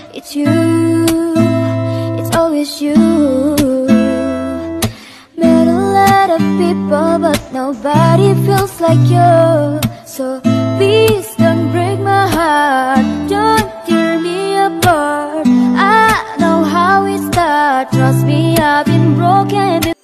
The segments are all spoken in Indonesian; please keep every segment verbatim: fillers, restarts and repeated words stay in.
It's you, it's always you. Met a lot of people but nobody feels like you. So please don't break my heart, don't tear me apart. I know how it starts, trust me, I've been broken before.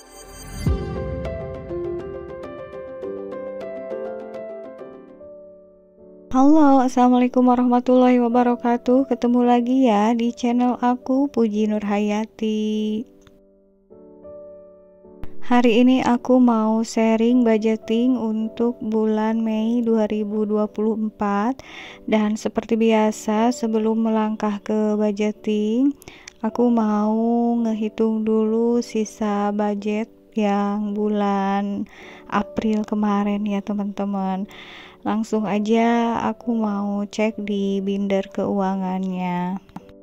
Halo, assalamualaikum warahmatullahi wabarakatuh. Ketemu lagi ya di channel aku, Puji Nurhayati. Hari ini aku mau sharing budgeting untuk bulan Mei dua ribu dua puluh empat. Dan seperti biasa, sebelum melangkah ke budgeting, aku mau ngehitung dulu sisa budget yang bulan April kemarin ya teman-teman. Langsung aja aku mau cek di binder keuangannya.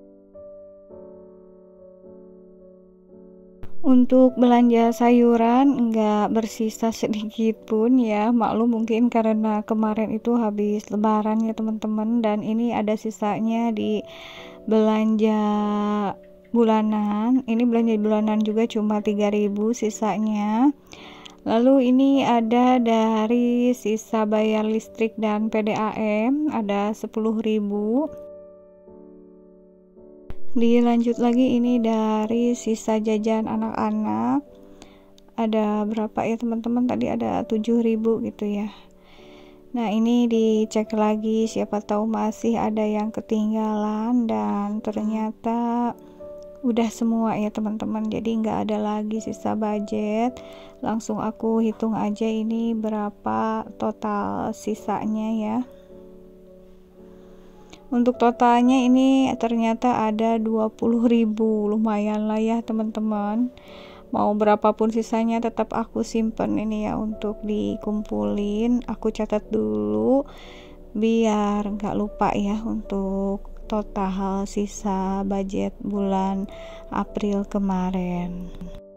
Untuk belanja sayuran enggak bersisa sedikit pun ya, maklum mungkin karena kemarin itu habis lebaran ya teman-teman, dan ini ada sisanya di belanja bulanan. Ini belanja bulanan juga cuma tiga ribu sisanya. Lalu ini ada dari sisa bayar listrik dan P D A M, ada sepuluh ribu. Dilanjut lagi ini dari sisa jajan anak-anak, ada berapa ya teman-teman, tadi ada tujuh ribu gitu ya. Nah ini dicek lagi, siapa tahu masih ada yang ketinggalan, dan ternyata udah semua ya teman-teman, jadi nggak ada lagi sisa budget. Langsung aku hitung aja ini berapa total sisanya ya. Untuk totalnya ini ternyata ada dua puluh ribu, lumayan lah ya teman-teman. Mau berapapun sisanya tetap aku simpen ini ya untuk dikumpulin. Aku catat dulu biar nggak lupa ya untuk total sisa budget bulan April kemarin.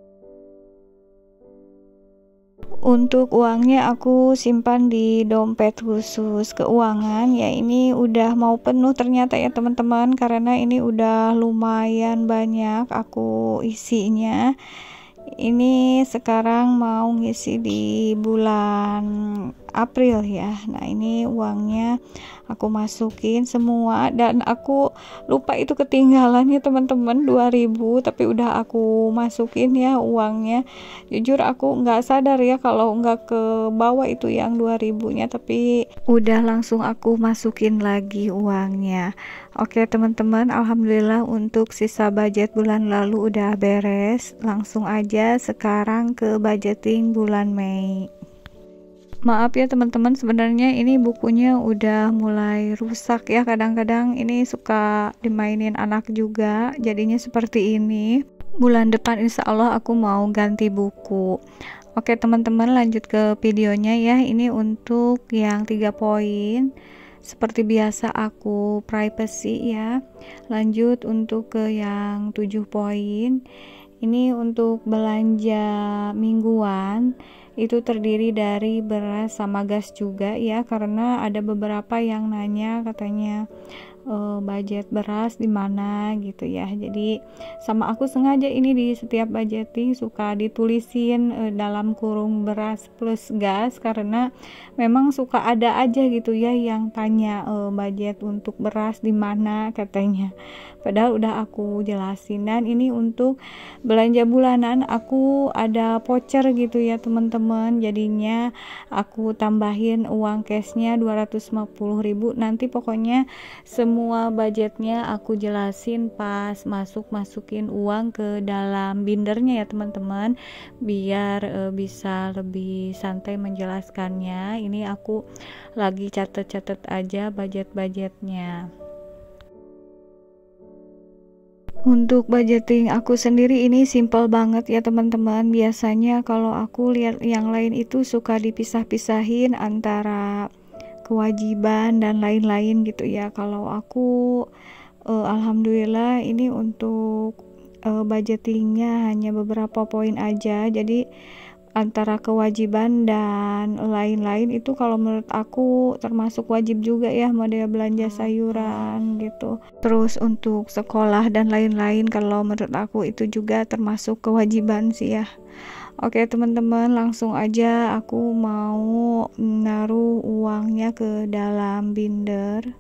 Untuk uangnya aku simpan di dompet khusus keuangan ya. Ini udah mau penuh ternyata ya teman-teman, karena ini udah lumayan banyak aku isinya. Ini sekarang mau ngisi di bulan April ya. Nah ini uangnya aku masukin semua, dan aku lupa itu ketinggalan ya teman-teman dua ribu, tapi udah aku masukin ya uangnya. Jujur aku nggak sadar ya kalau nggak ke bawah itu yang dua ribunya, tapi udah langsung aku masukin lagi uangnya. Oke teman-teman, alhamdulillah untuk sisa budget bulan lalu udah beres. Langsung aja sekarang ke budgeting bulan Mei. Maaf ya teman-teman, sebenarnya ini bukunya udah mulai rusak ya. Kadang-kadang ini suka dimainin anak juga, jadinya seperti ini. Bulan depan insya Allah aku mau ganti buku. Oke teman-teman, lanjut ke videonya ya. Ini untuk yang tiga poin. Seperti biasa aku privacy ya. Lanjut untuk ke yang tujuh poin. Ini untuk belanja mingguan, itu terdiri dari beras sama gas juga ya, karena ada beberapa yang nanya katanya e, budget beras di mana gitu ya. Jadi sama aku sengaja ini di setiap budgeting suka ditulisin e, dalam kurung beras plus gas, karena memang suka ada aja gitu ya yang tanya e, budget untuk beras di mana katanya. Padahal udah aku jelasin. Dan ini untuk belanja bulanan aku ada voucher gitu ya teman-teman, jadinya aku tambahin uang cashnya dua ratus lima puluh ribu. Nanti pokoknya semua budgetnya aku jelasin pas masuk masukin uang ke dalam bindernya ya teman-teman, biar e, bisa lebih santai menjelaskannya. Ini aku lagi catet-catet aja budget-budgetnya. Untuk budgeting aku sendiri ini simple banget ya teman-teman. Biasanya kalau aku lihat yang lain itu suka dipisah-pisahin antara kewajiban dan lain-lain gitu ya. Kalau aku eh, alhamdulillah ini untuk eh, budgetingnya hanya beberapa poin aja. Jadi antara kewajiban dan lain-lain itu kalau menurut aku termasuk wajib juga ya model belanja sayuran gitu. Terus untuk sekolah dan lain-lain kalau menurut aku itu juga termasuk kewajiban sih ya. Oke teman-teman, langsung aja aku mau naruh uangnya ke dalam binder.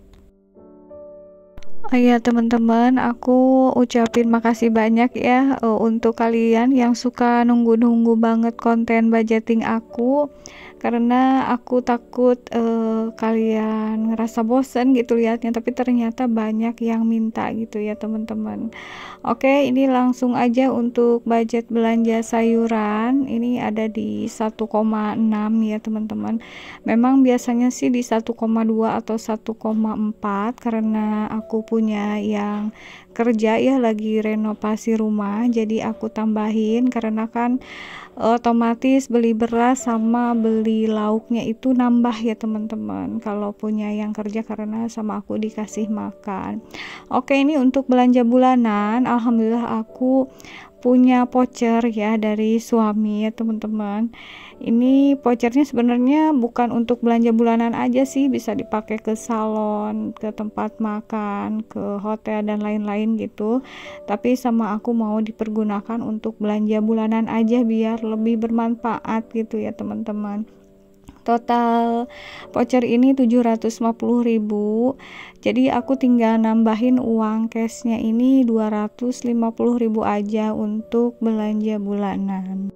Oh iya teman-teman, aku ucapin makasih banyak ya uh, untuk kalian yang suka nunggu-nunggu banget konten budgeting aku, karena aku takut uh, kalian ngerasa bosen gitu lihatnya, tapi ternyata banyak yang minta gitu ya teman-teman. Oke, ini langsung aja untuk budget belanja sayuran, ini ada di satu koma enam ya teman-teman. Memang biasanya sih di satu koma dua atau satu koma empat karena aku punya yang kerja ya lagi renovasi rumah, jadi aku tambahin karena kan otomatis beli beras sama beli lauknya itu nambah ya teman-teman kalau punya yang kerja karena sama aku dikasih makan. Oke, ini untuk belanja bulanan, alhamdulillah aku punya voucher ya dari suami ya teman-teman. Ini vouchernya sebenarnya bukan untuk belanja bulanan aja sih, bisa dipakai ke salon, ke tempat makan, ke hotel dan lain-lain gitu, tapi sama aku mau dipergunakan untuk belanja bulanan aja biar lebih bermanfaat gitu ya teman-teman. Total voucher ini tujuh ratus lima puluh ribu, jadi aku tinggal nambahin uang cashnya ini dua ratus lima puluh ribu aja untuk belanja bulanan.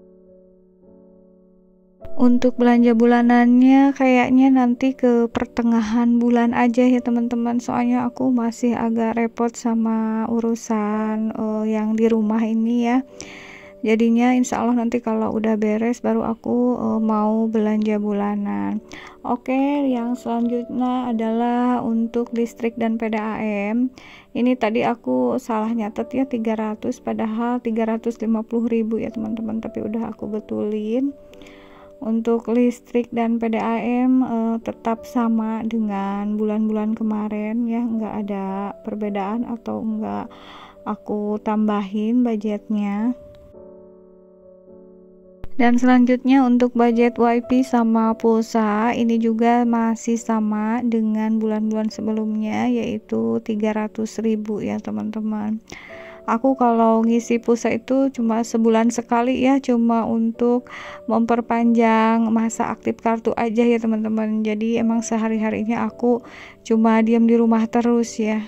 Untuk belanja bulanannya kayaknya nanti ke pertengahan bulan aja ya teman-teman, soalnya aku masih agak repot sama urusan uh, yang di rumah ini ya. Jadinya insya Allah nanti kalau udah beres baru aku uh, mau belanja bulanan. Oke, yang selanjutnya adalah untuk listrik dan P D A M. Ini tadi aku salah nyatet ya tiga ratus, padahal tiga ratus lima puluh ribu ya teman-teman, tapi udah aku betulin. Untuk listrik dan P D A M uh, tetap sama dengan bulan-bulan kemarin ya, nggak ada perbedaan atau nggak aku tambahin budgetnya. Dan selanjutnya untuk budget wifi sama pulsa ini juga masih sama dengan bulan-bulan sebelumnya, yaitu tiga ratus ribu ya teman-teman. Aku kalau ngisi pulsa itu cuma sebulan sekali ya, cuma untuk memperpanjang masa aktif kartu aja ya teman-teman. Jadi emang sehari-harinya aku cuma diam di rumah terus ya.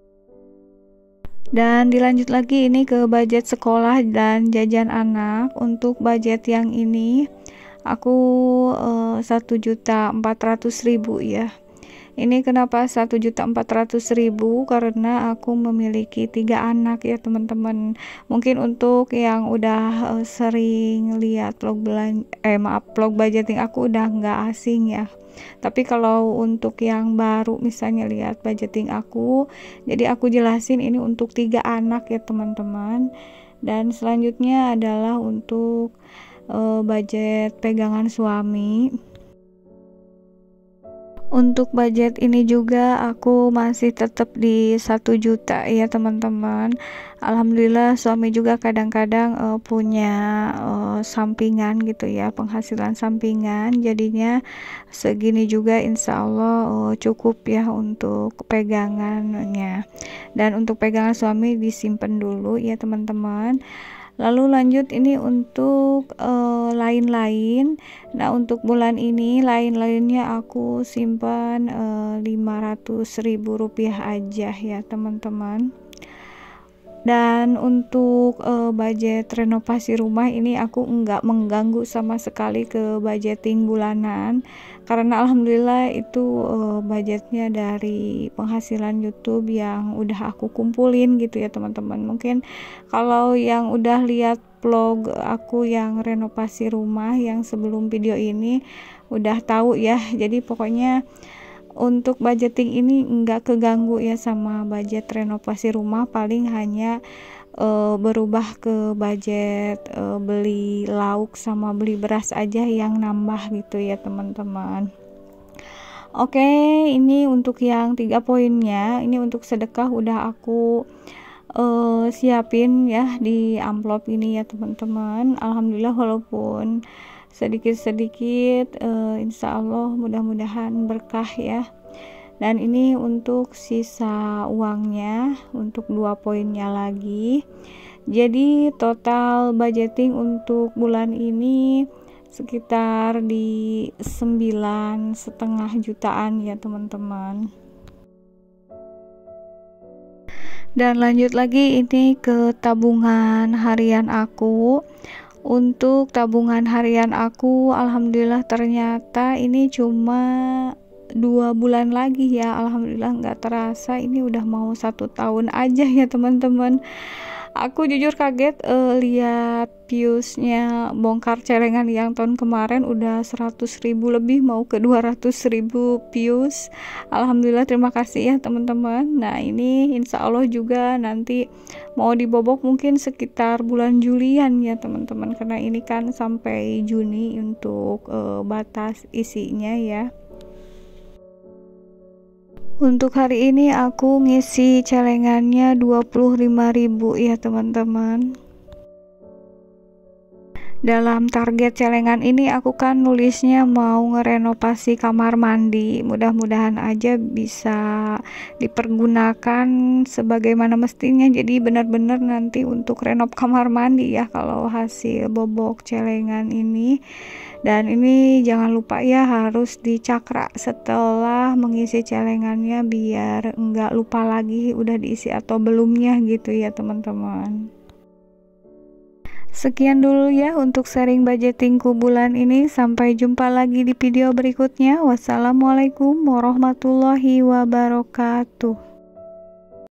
Dan dilanjut lagi ini ke budget sekolah dan jajan anak. Untuk budget yang ini aku satu juta empat ratus ribu ya. Ini kenapa satu juta empat ratus ribu? Karena aku memiliki tiga anak ya teman-teman. Mungkin untuk yang udah uh, sering lihat vlog belan eh maaf vlog budgeting aku udah nggak asing ya. Tapi kalau untuk yang baru misalnya lihat budgeting aku, jadi aku jelasin ini untuk tiga anak ya teman-teman. Dan selanjutnya adalah untuk uh, budget pegangan suami. Untuk budget ini juga aku masih tetap di satu juta ya teman-teman. Alhamdulillah suami juga kadang-kadang uh, punya uh, sampingan gitu ya, penghasilan sampingan, jadinya segini juga insya Allah uh, cukup ya untuk pegangannya. Dan untuk pegangan suami disimpan dulu ya teman-teman. Lalu lanjut ini untuk uh, lain-lain. Nah untuk bulan ini lain-lainnya aku simpan uh, lima ratus ribu rupiah aja ya teman-teman. Dan untuk uh, budget renovasi rumah ini aku enggak mengganggu sama sekali ke budgeting bulanan, karena alhamdulillah itu uh, budgetnya dari penghasilan YouTube yang udah aku kumpulin gitu ya teman-teman. Mungkin kalau yang udah lihat vlog aku yang renovasi rumah yang sebelum video ini udah tahu ya, jadi pokoknya untuk budgeting ini enggak keganggu ya sama budget renovasi rumah, paling hanya uh, berubah ke budget uh, beli lauk sama beli beras aja yang nambah gitu ya teman-teman. Oke, ini untuk yang tiga poinnya. Ini untuk sedekah udah aku uh, siapin ya di amplop ini ya teman-teman. Alhamdulillah walaupun sedikit-sedikit, uh, insya Allah mudah-mudahan berkah ya. Dan ini untuk sisa uangnya, untuk dua poinnya lagi. Jadi total budgeting untuk bulan ini sekitar di sembilan setengah jutaan ya teman-teman. Dan lanjut lagi ini ke tabungan harian aku. Untuk tabungan harian aku, alhamdulillah ternyata ini cuma dua bulan lagi ya. Alhamdulillah nggak terasa ini udah mau satu tahun aja ya teman-teman. Aku jujur kaget uh, lihat viewsnya bongkar celengan yang tahun kemarin udah seratus ribu lebih, mau ke dua ratus ribu views. Alhamdulillah, terima kasih ya teman-teman. Nah ini insya Allah juga nanti mau dibobok mungkin sekitar bulan Julian ya teman-teman, karena ini kan sampai Juni untuk uh, batas isinya ya. Untuk hari ini aku ngisi celengannya dua puluh lima ribu ya teman-teman. Dalam target celengan ini aku kan nulisnya mau ngerenovasi kamar mandi. Mudah-mudahan aja bisa dipergunakan sebagaimana mestinya. Jadi benar-benar nanti untuk renov kamar mandi ya kalau hasil bobok celengan ini. Dan ini jangan lupa ya harus dicakra setelah mengisi celengannya biar enggak lupa lagi udah diisi atau belumnya gitu ya teman-teman. Sekian dulu ya untuk sharing budgetingku bulan ini. Sampai jumpa lagi di video berikutnya. Wassalamualaikum warahmatullahi wabarakatuh.